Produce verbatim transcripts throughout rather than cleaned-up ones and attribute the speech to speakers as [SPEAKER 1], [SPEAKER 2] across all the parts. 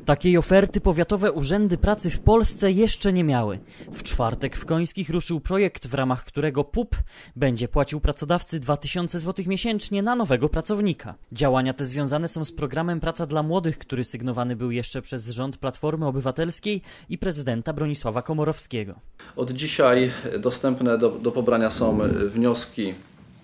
[SPEAKER 1] Takiej oferty powiatowe urzędy pracy w Polsce jeszcze nie miały. W czwartek w Końskich ruszył projekt, w ramach którego P U P będzie płacił pracodawcy dwa tysiące złotych miesięcznie na nowego pracownika. Działania te związane są z programem Praca dla Młodych, który sygnowany był jeszcze przez rząd Platformy Obywatelskiej i prezydenta Bronisława Komorowskiego.
[SPEAKER 2] Od dzisiaj dostępne do, do pobrania są wnioski,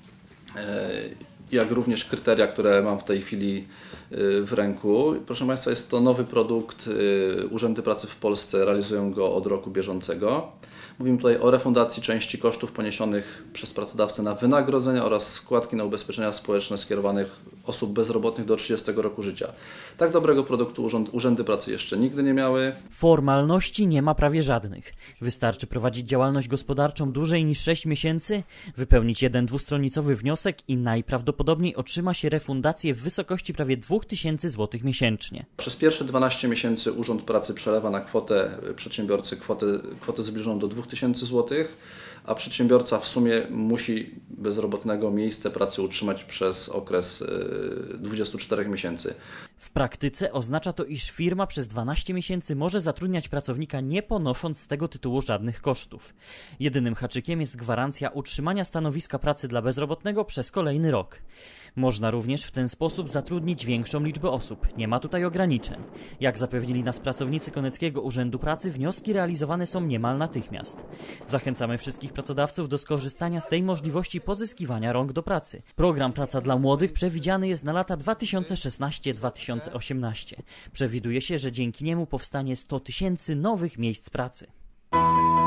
[SPEAKER 2] jak również kryteria, które mam w tej chwili w ręku. Proszę Państwa, jest to nowy produkt. Urzędy pracy w Polsce realizują go od roku bieżącego. Mówimy tutaj o refundacji części kosztów poniesionych przez pracodawcę na wynagrodzenia oraz składki na ubezpieczenia społeczne skierowanych osób bezrobotnych do trzydziestego roku życia. Tak dobrego produktu urząd, urzędy pracy jeszcze nigdy nie miały.
[SPEAKER 1] Formalności nie ma prawie żadnych. Wystarczy prowadzić działalność gospodarczą dłużej niż sześć miesięcy, wypełnić jeden dwustronicowy wniosek i najprawdopodobniej otrzyma się refundację w wysokości prawie dwa tysiące złotych miesięcznie.
[SPEAKER 2] Przez pierwsze dwanaście miesięcy Urząd Pracy przelewa na kwotę przedsiębiorcy kwotę, kwotę zbliżoną do dwa tysiące złotych, a przedsiębiorca w sumie musi bezrobotnego miejsce pracy utrzymać przez okres dwudziestu czterech miesięcy.
[SPEAKER 1] W praktyce oznacza to, iż firma przez dwanaście miesięcy może zatrudniać pracownika, nie ponosząc z tego tytułu żadnych kosztów. Jedynym haczykiem jest gwarancja utrzymania stanowiska pracy dla bezrobotnego przez kolejny rok. Można również w ten sposób zatrudnić większą liczbę osób. Nie ma tutaj ograniczeń. Jak zapewnili nas pracownicy Koneckiego Urzędu Pracy, wnioski realizowane są niemal natychmiast. Zachęcamy wszystkich pracodawców do skorzystania z tej możliwości pozyskiwania rąk do pracy. Program Praca dla Młodych przewidziany jest na lata dwa tysiące szesnasty do dwa tysiące osiemnastego. Przewiduje się, że dzięki niemu powstanie sto tysięcy nowych miejsc pracy.